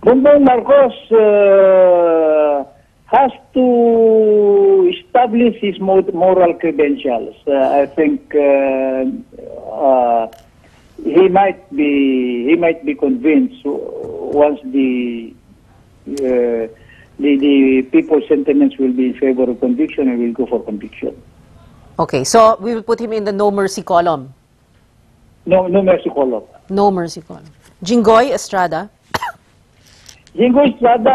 Bongbong Marcos has to establish his moral credentials. I think he might be convinced once the people's sentiments will be in favor of conviction, and will go for conviction. Okay, so we will put him in the no mercy column. No mercy column. No mercy column. Jinggoy Estrada. Jinggoy Estrada,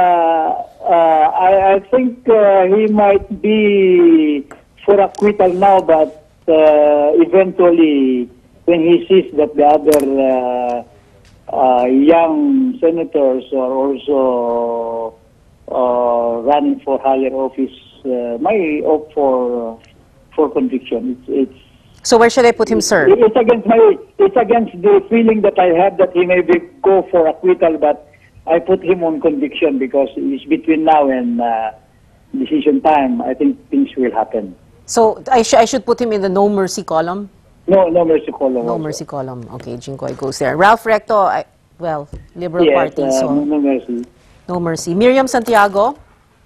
I think he might be for acquittal now, but eventually, when he sees that the other young senators are also running for higher office, might opt for conviction. So where should I put him, sir? It's against the feeling that I have that he may go for acquittal, but I put him on conviction because it's between now and decision time. I think things will happen. So I should put him in the no mercy column? No mercy column. No mercy column. Okay, Jinggoy goes there. Ralph Recto, well, Liberal Party. So no mercy. No mercy. Miriam Santiago.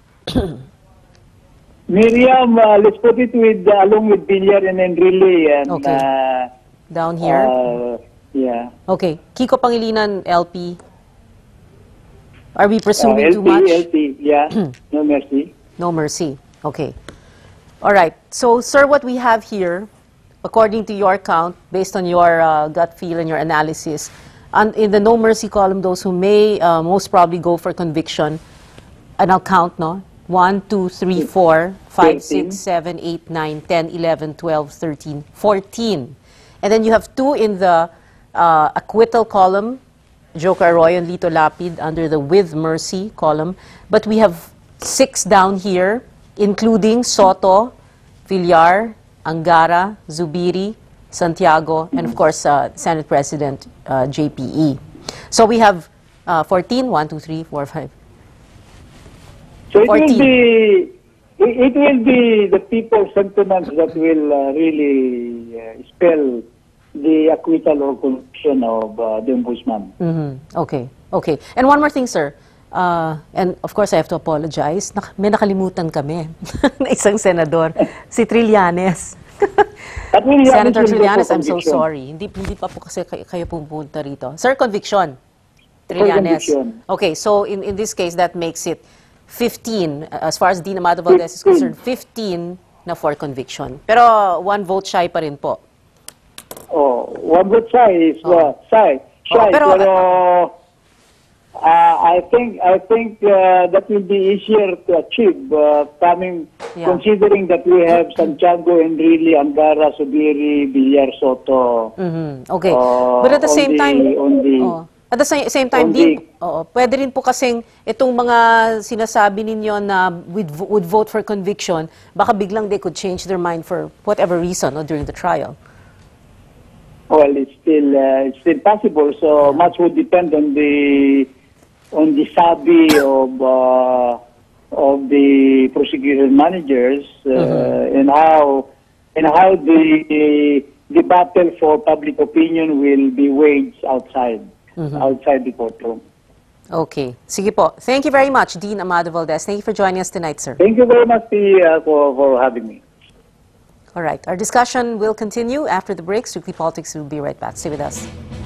Miriam, let's put it along with Villar and Enrile. And, okay. Down here? Yeah. Okay. Kiko Pangilinan, LP. Are we presuming too much? LP, yeah. No mercy. No mercy. Okay. All right. So, sir, what we have here, according to your count, based on your gut feel and your analysis, in the no mercy column, those who may most probably go for conviction, and I'll count, no? 1, 2, 3, 4, 5, 6, 7, 8, 9, 10, 11, 12, 13, 14. And then you have 2 in the acquittal column, Joker Arroyo and Lito Lapid, under the with mercy column. But we have 6 down here, including Soto, Villar, Angara, Zubiri, Santiago, and of course, Senate President JPE. So we have 14, 1, 2, 3, 4, 5. So it will be the people's sentiments that will really spell the acquittal or conviction of the Ombudsman. Okay. And one more thing, sir. And of course, I have to apologize. May nakalimutan kami na isang senador, si Trillanes. Senator Trillanes, I'm so sorry. Hindi pa po kasi kayo pumunta rito. Sir, conviction. Trillanes. Okay, so in this case, that makes it 15, as far as Dean Amado Valdez is concerned, 15 na for conviction. Pero 1 vote shy pa rin po. Oh, 1 vote shy is shy. Pero I think that will be easier to achieve, considering that we have Santiago, Enrile, Angara, Zubiri, Villar, Soto. Okay, but at the same time, at the same time, pwede rin po kasing itong mga sinasabi ninyo na would vote for conviction, baka biglang they could change their mind for whatever reason during the trial. Well, it's still possible. So much would depend on the sabi of the prosecution managers and how the battle for public opinion will be waged outside the courtroom. Okay. Sige po. Thank you very much, Dean Amado Valdez. Thank you for joining us tonight, sir. Thank you very much for having me. All right. Our discussion will continue after the break. Strictly Politics will be right back. Stay with us.